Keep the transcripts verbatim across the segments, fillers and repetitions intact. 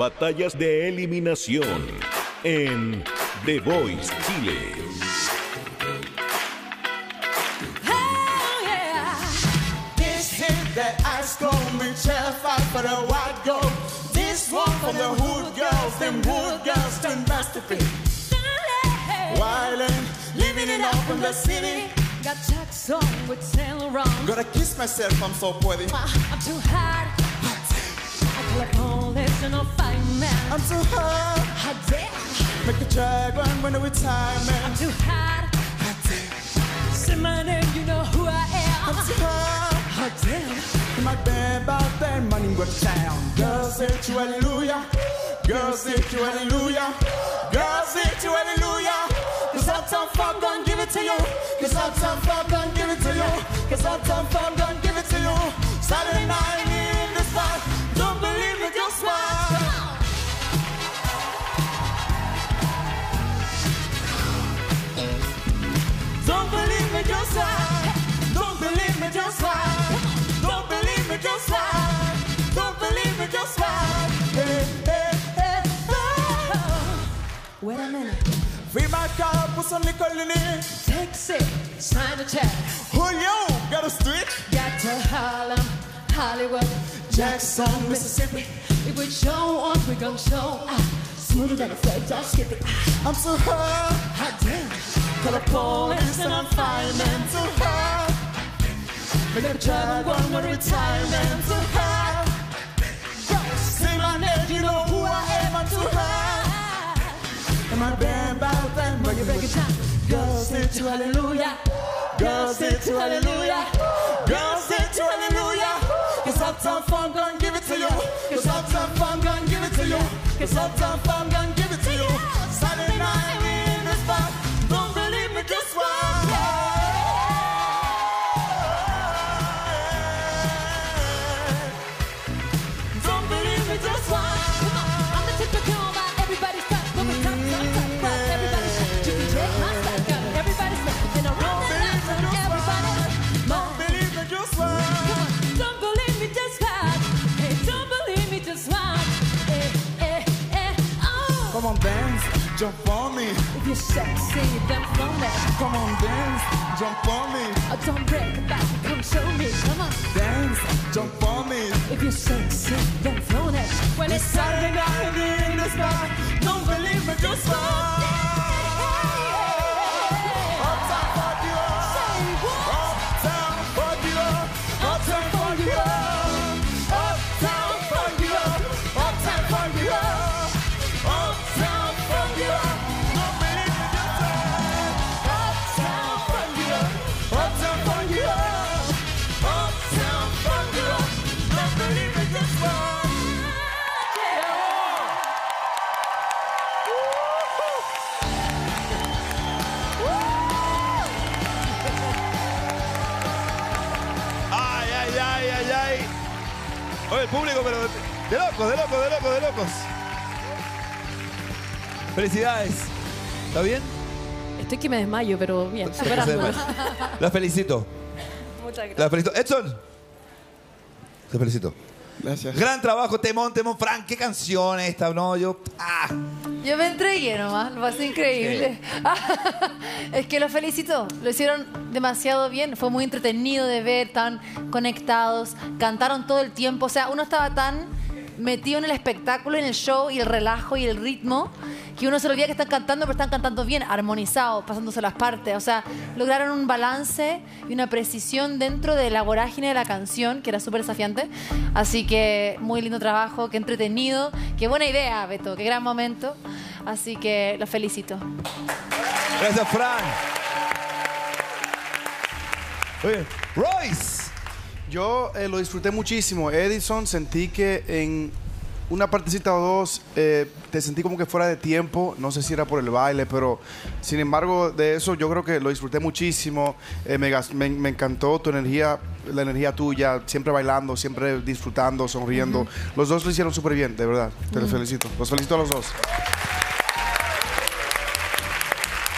batallas de eliminación en The Voice Chile. That ice cold me terrified for the white gold. This one for the hood girls, them hood girls turn masterpiece. Wildin', living it up in the city. Got Jackson with Sail Around. Gotta kiss myself, I'm so pretty. I'm too hot. I call the police and I'll find man. I'm too hot. Hot damn. Make a drag run when the retirement. I'm too hot. Hot damn. Say my name, you know who I am. I'm too hot. Hot damn. In my band about that money go to town. Girls say to hallelujah. Girls say to hallelujah. Girls say to hallelujah. Cause Uptown Funk gon' give it to you. Cause Uptown Funk gon' give it to you. Cause Uptown Funk gon' give it to you. Saturday night in the spot. Don't believe me, just watch. Don't believe me, just watch. Don't believe me, just watch. Don't believe me, just watch. Don't believe me, just watch. Hey, hey, hey, oh. Wait a minute. Fill my car, put some nickel in it. Taxi, sign the check. Julio, got a street. Got to Harlem, Hollywood, Jackson, Mississippi. If we show on, we gon' show out. Smoother than a flight, don't skip it. I'm so hot. Hot damn. Call the police and I'm fine, man. Too hot. Make a drive one more retirement. Too hot. Say my name, you know who I am. I'm too hot. And my band about that money break it down. Girls say to hallelujah. Girls say to hallelujah. Girls say to hallelujah. Cause Uptown Funk gon' give it to you. Cause Uptown Funk gon' give it to you. Cause Uptown Funk gon' give it to you. Saturday night we in the spot. Don't believe me, just watch. Don't believe me, just watch. I'm the typical by everybody's top. From the top, top, top, top. Everybody's top. You can check my style. Got everybody's top. And I run the line on everybody. Don't believe me, just watch. Don't believe me, just watch. Hey, don't believe me, just watch. Eh, eh, eh, oh. Come on, dance, jump on me. If you're sexy, then flown it. Come on, dance, jump on me. Oh, don't break the back, come show me. Come on. Dance, jump on me. If you're sexy, then flown it. When It's Saturday night in the spot. Don't believe me, just watch. Uptown fuck you up. Uptown fuck you up. Uptown fuck you up. Uptown fuck you up. Uptown fuck you up. Uptown fuck you up. Don't believe me, just watch. Uptown fuck you up. Uptown fuck you up. Uptown fuck you up. Don't believe me, just watch. Ay, ay, ay, ay, ay. Oye, el público, pero de, de locos, de locos, de locos, de locos. Felicidades. ¿Está bien? Estoy que me desmayo, pero bien, superando. La felicito. Muchas gracias. La felicito. Edson. Te felicito. Gracias. Gran trabajo, temón, temón. Frank, qué canción esta, ¿no? Yo. Ah. Yo me entregué nomás, lo pasé increíble. Es que los felicito, lo hicieron demasiado bien, fue muy entretenido de ver, tan conectados, cantaron todo el tiempo, o sea, uno estaba tan metido en el espectáculo, en el show y el relajo y el ritmo, que uno se olvida que están cantando, pero están cantando bien, armonizados, pasándose las partes, o sea, lograron un balance y una precisión dentro de la vorágine de la canción, que era súper desafiante, así que muy lindo trabajo, qué entretenido, qué buena idea, Beto, qué gran momento, así que los felicito. Gracias, Frank. Oye, Royce. Yo eh, lo disfruté muchísimo. Edison, sentí que en una partecita o dos eh, te sentí como que fuera de tiempo. No sé si era por el baile, pero sin embargo de eso yo creo que lo disfruté muchísimo. Eh, me, gas- me- me encantó tu energía, la energía tuya, siempre bailando, siempre disfrutando, sonriendo. Ujú. Los dos lo hicieron súper bien, de verdad. Te los Ujú. felicito. Los felicito a los dos.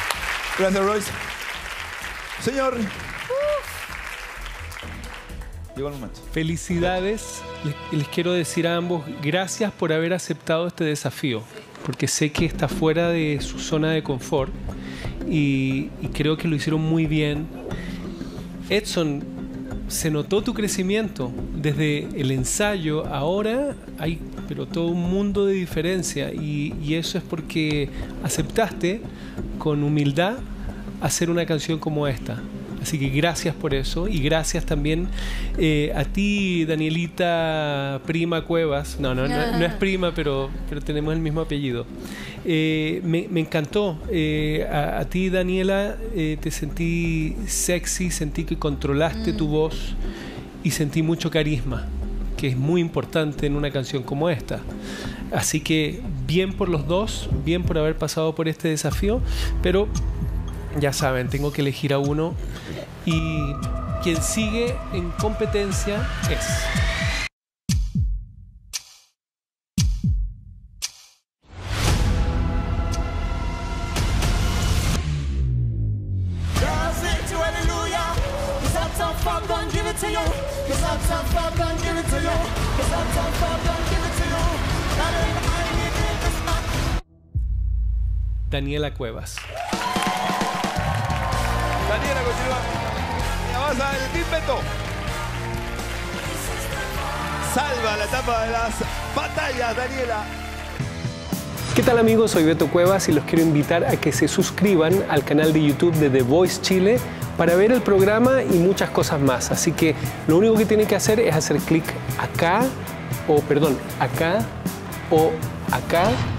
Gracias, Royce. Señor. Llegó el momento. Felicidades. Les, les quiero decir a ambos, gracias por haber aceptado este desafío, porque sé que está fuera de su zona de confort y, y creo que lo hicieron muy bien. Edson, se notó tu crecimiento desde el ensayo. Ahora hay pero todo un mundo de diferencia y, y eso es porque aceptaste con humildad hacer una canción como esta. Así que gracias por eso y gracias también eh, a ti, Danielita Prima Cuevas. No, no, no, no es prima, pero, pero tenemos el mismo apellido. Eh, me, me encantó. Eh, a, a ti, Daniela, eh, te sentí sexy, sentí que controlaste mm. tu voz y sentí mucho carisma, que es muy importante en una canción como esta. Así que bien por los dos, bien por haber pasado por este desafío, pero ya saben, tengo que elegir a uno y quien sigue en competencia es... Daniela Cuevas. Daniela continúa. Vamos a ver el Team Beto. Salva la etapa de las batallas, Daniela. ¿Qué tal, amigos? Soy Beto Cuevas y los quiero invitar a que se suscriban al canal de YouTube de The Voice Chile para ver el programa y muchas cosas más. Así que lo único que tienen que hacer es hacer clic acá, o perdón, acá o acá